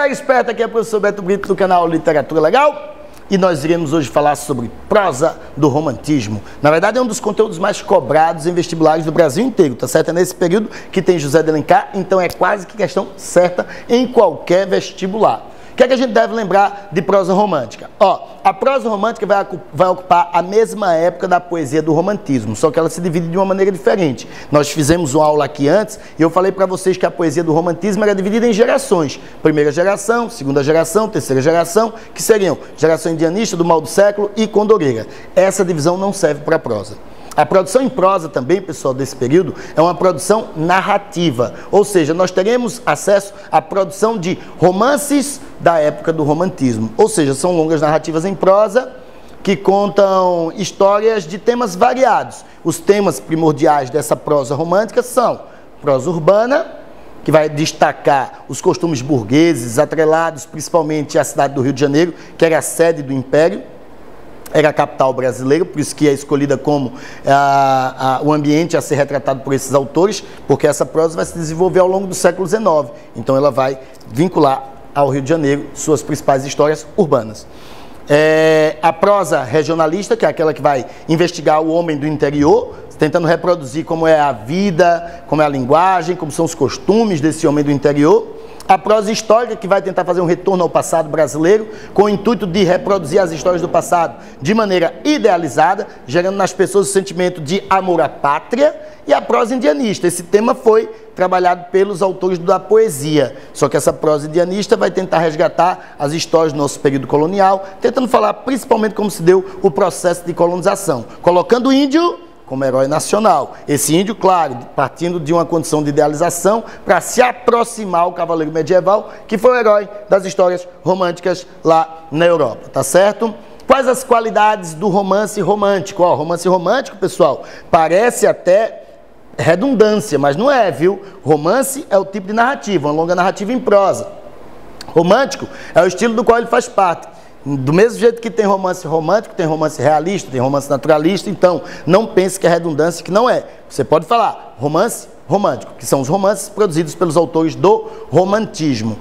Galera esperta, aqui é o professor Beto Brito do canal Literatura Legal. E nós iremos hoje falar sobre prosa do romantismo. Na verdade, é um dos conteúdos mais cobrados em vestibulares do Brasil inteiro, tá certo? É nesse período que tem José de Alencar, então é quase que questão certa em qualquer vestibular. O que é que a gente deve lembrar de prosa romântica? A prosa romântica vai ocupar a mesma época da poesia do romantismo, só que ela se divide de uma maneira diferente. Nós fizemos uma aula aqui antes e eu falei para vocês que a poesia do romantismo era dividida em gerações. Primeira geração, segunda geração, terceira geração, que seriam geração indianista, do mal do século e condoreira. Essa divisão não serve para a prosa. A produção em prosa também, pessoal, desse período, é uma produção narrativa, ou seja, nós teremos acesso à produção de romances da época do romantismo, ou seja, são longas narrativas em prosa que contam histórias de temas variados. Os temas primordiais dessa prosa romântica são prosa urbana, que vai destacar os costumes burgueses, atrelados principalmente à cidade do Rio de Janeiro, que era a sede do Império, era a capital brasileira, por isso que é escolhida como o ambiente a ser retratado por esses autores, porque essa prosa vai se desenvolver ao longo do século XIX. Então ela vai vincular ao Rio de Janeiro suas principais histórias urbanas. A prosa regionalista, que é aquela que vai investigar o homem do interior, tentando reproduzir como é a vida, como é a linguagem, como são os costumes desse homem do interior. A prosa histórica, que vai tentar fazer um retorno ao passado brasileiro, com o intuito de reproduzir as histórias do passado de maneira idealizada, gerando nas pessoas o sentimento de amor à pátria. E a prosa indianista, esse tema foi trabalhado pelos autores da poesia, só que essa prosa indianista vai tentar resgatar as histórias do nosso período colonial, tentando falar principalmente como se deu o processo de colonização, colocando o índio como herói nacional. Esse índio, claro, partindo de uma condição de idealização para se aproximar ao cavaleiro medieval, que foi o herói das histórias românticas lá na Europa, tá certo? Quais as qualidades do romance romântico? Romance romântico, pessoal, parece até redundância, mas não é, viu? Romance é o tipo de narrativa, uma longa narrativa em prosa. Romântico é o estilo do qual ele faz parte. Do mesmo jeito que tem romance romântico, tem romance realista, tem romance naturalista, então não pense que é redundância, que não é. Você pode falar romance romântico, que são os romances produzidos pelos autores do romantismo.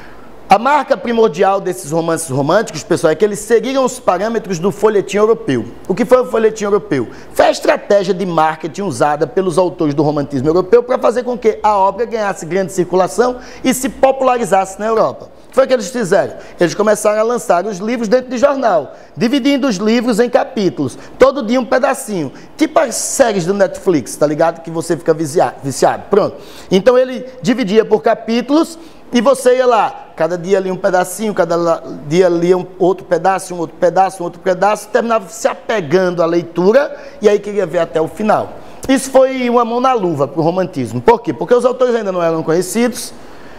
A marca primordial desses romances românticos, pessoal, é que eles seguiram os parâmetros do folhetim europeu. O que foi o folhetim europeu? Foi a estratégia de marketing usada pelos autores do romantismo europeu para fazer com que a obra ganhasse grande circulação e se popularizasse na Europa. O que foi que eles fizeram? Eles começaram a lançar os livros dentro de jornal, dividindo os livros em capítulos, todo dia um pedacinho, tipo as séries do Netflix, tá ligado? Que você fica viciado. Pronto. Então ele dividia por capítulos e você ia lá, cada dia lia um pedacinho, cada dia lia outro pedaço, um outro pedaço, um outro pedaço, terminava se apegando à leitura e aí queria ver até o final. Isso foi uma mão na luva para o romantismo. Por quê? Porque os autores ainda não eram conhecidos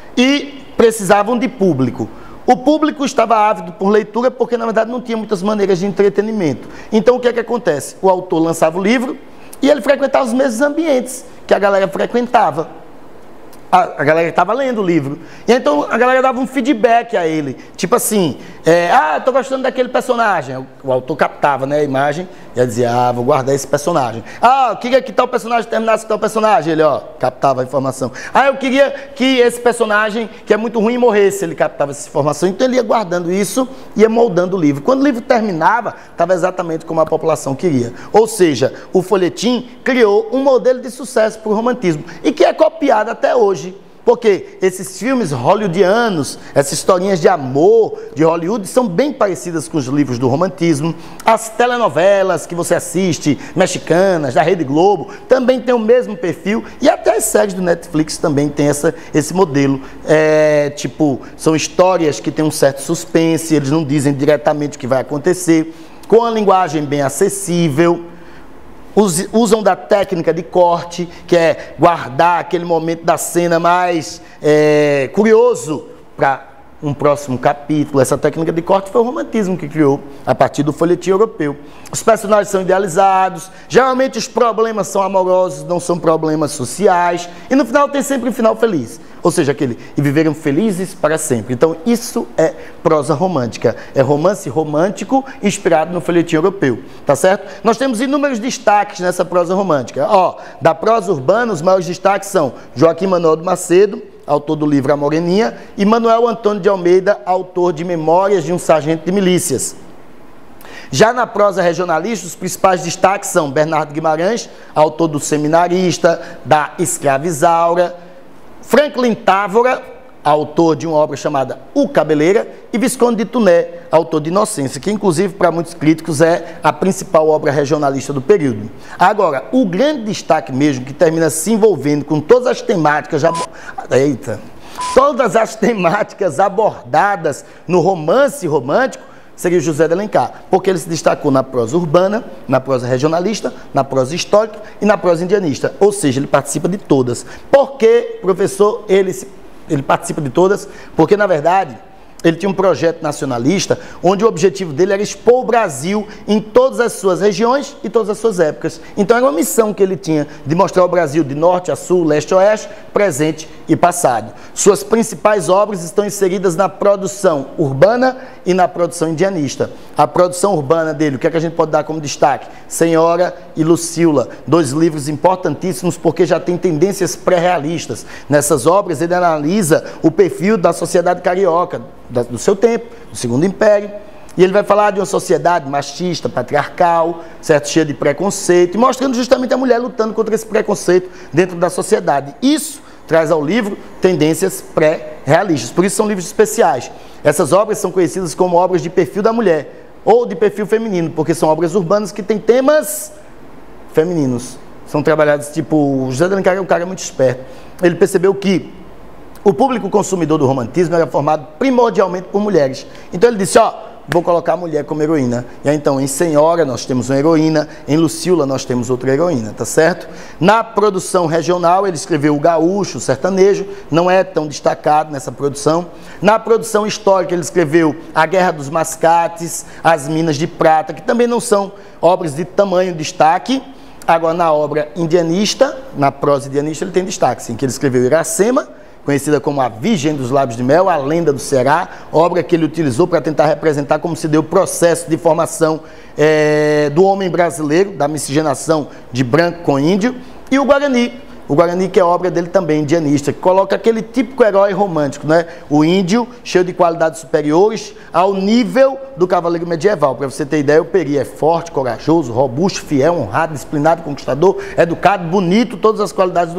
e precisavam de público. O público estava ávido por leitura porque, na verdade, não tinha muitas maneiras de entretenimento. Então, o que é que acontece? O autor lançava o livro e ele frequentava os mesmos ambientes que a galera frequentava. A galera estava lendo o livro. E então a galera dava um feedback a ele. Tipo assim, tô gostando daquele personagem. O autor captava, né, a imagem e dizia, vou guardar esse personagem. Eu queria que tal personagem terminasse tal personagem. Ele, captava a informação. Eu queria que esse personagem, que é muito ruim, morresse. Ele captava essa informação. Então ele ia guardando isso, ia moldando o livro. Quando o livro terminava, estava exatamente como a população queria. Ou seja, o folhetim criou um modelo de sucesso para o romantismo e que é copiado até hoje. Porque esses filmes hollywoodianos, essas historinhas de amor de Hollywood são bem parecidas com os livros do romantismo. As telenovelas que você assiste, mexicanas, da Rede Globo, também tem o mesmo perfil. E até as séries do Netflix também tem esse modelo. São histórias que têm um certo suspense, eles não dizem diretamente o que vai acontecer, com a linguagem bem acessível. Usam da técnica de corte, que é guardar aquele momento da cena mais curioso para um próximo capítulo. Essa técnica de corte foi o romantismo que criou a partir do folhetim europeu. Os personagens são idealizados, geralmente os problemas são amorosos, não são problemas sociais, e no final tem sempre um final feliz. Ou seja, e viveram felizes para sempre. Então isso é prosa romântica, é romance romântico inspirado no folhetim europeu, tá certo? Nós temos inúmeros destaques nessa prosa romântica. Da prosa urbana, os maiores destaques são Joaquim Manuel de Macedo, autor do livro A Moreninha, e Manuel Antônio de Almeida, autor de Memórias de um Sargento de Milícias. Já na prosa regionalista, os principais destaques são Bernardo Guimarães, autor do Seminarista, da Escravizaura, Franklin Távora, autor de uma obra chamada O Cabeleira, e Visconde de Tuné, autor de Inocência, que inclusive para muitos críticos é a principal obra regionalista do período. Agora, o grande destaque mesmo, que termina se envolvendo com todas as temáticas abordadas no romance romântico, seria o José de Alencar, porque ele se destacou na prosa urbana, na prosa regionalista, na prosa histórica e na prosa indianista, ou seja, ele participa de todas. Por que, professor, ele participa de todas? Porque, na verdade, ele tinha um projeto nacionalista onde o objetivo dele era expor o Brasil em todas as suas regiões e todas as suas épocas. Então, era uma missão que ele tinha de mostrar o Brasil de norte a sul, leste a oeste, presente e passado. Suas principais obras estão inseridas na produção urbana e na produção indianista. A produção urbana dele, o que é que a gente pode dar como destaque? Senhora e Lucila, dois livros importantíssimos porque já tem tendências pré-realistas. Nessas obras, ele analisa o perfil da sociedade carioca, do seu tempo, do Segundo Império, e ele vai falar de uma sociedade machista, patriarcal, certo? Cheia de preconceito, e mostrando justamente a mulher lutando contra esse preconceito dentro da sociedade. Isso traz ao livro tendências pré-realistas, por isso são livros especiais. Essas obras são conhecidas como obras de perfil da mulher, ou de perfil feminino, porque são obras urbanas que têm temas femininos. São trabalhados, tipo, o José de Alencar é um cara muito esperto. Ele percebeu que o público consumidor do romantismo era formado primordialmente por mulheres. Então ele disse, vou colocar a mulher como heroína. E aí, então, em Senhora nós temos uma heroína, em Lucila nós temos outra heroína, tá certo? Na produção regional ele escreveu o gaúcho, o sertanejo, não é tão destacado nessa produção. Na produção histórica ele escreveu A Guerra dos Mascates, As Minas de Prata, que também não são obras de tamanho destaque. Agora, na obra indianista, na prosa indianista, ele tem destaque, sim, que ele escreveu Iracema, conhecida como A Virgem dos Lábios de Mel, A Lenda do Ceará, obra que ele utilizou para tentar representar como se deu o processo de formação do homem brasileiro, da miscigenação de branco com índio, e o Guarani, que é obra dele também, indianista, que coloca aquele típico herói romântico, né? O índio, cheio de qualidades superiores, ao nível do cavaleiro medieval. Para você ter ideia, o Peri é forte, corajoso, robusto, fiel, honrado, disciplinado, conquistador, educado, bonito, todas as qualidades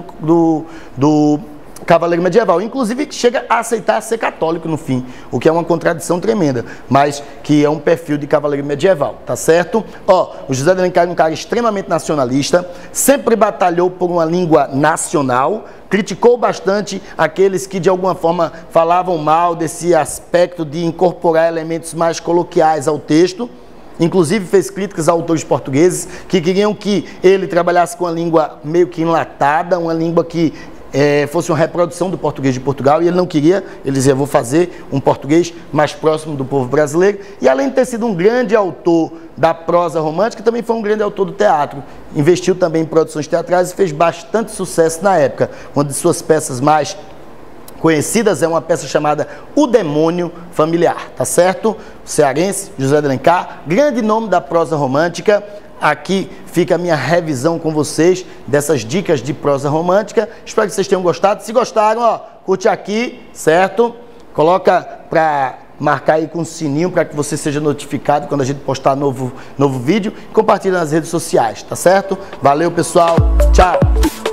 do cavaleiro medieval, inclusive chega a aceitar ser católico no fim, o que é uma contradição tremenda, mas que é um perfil de cavaleiro medieval, tá certo? O José de Alencar é um cara extremamente nacionalista, sempre batalhou por uma língua nacional, criticou bastante aqueles que de alguma forma falavam mal desse aspecto de incorporar elementos mais coloquiais ao texto. Inclusive fez críticas a autores portugueses que queriam que ele trabalhasse com a língua meio que enlatada, uma língua que fosse uma reprodução do português de Portugal, e ele não queria. Ele dizia, vou fazer um português mais próximo do povo brasileiro. E além de ter sido um grande autor da prosa romântica, também foi um grande autor do teatro. Investiu também em produções teatrais e fez bastante sucesso na época. Uma de suas peças mais conhecidas é uma peça chamada O Demônio Familiar, tá certo? Cearense, José de Alencar, grande nome da prosa romântica. Aqui fica a minha revisão com vocês dessas dicas de prosa romântica. Espero que vocês tenham gostado. Se gostaram, curte aqui, certo? Coloca para marcar aí com o sininho para que você seja notificado quando a gente postar novo vídeo. Compartilha nas redes sociais, tá certo? Valeu, pessoal. Tchau.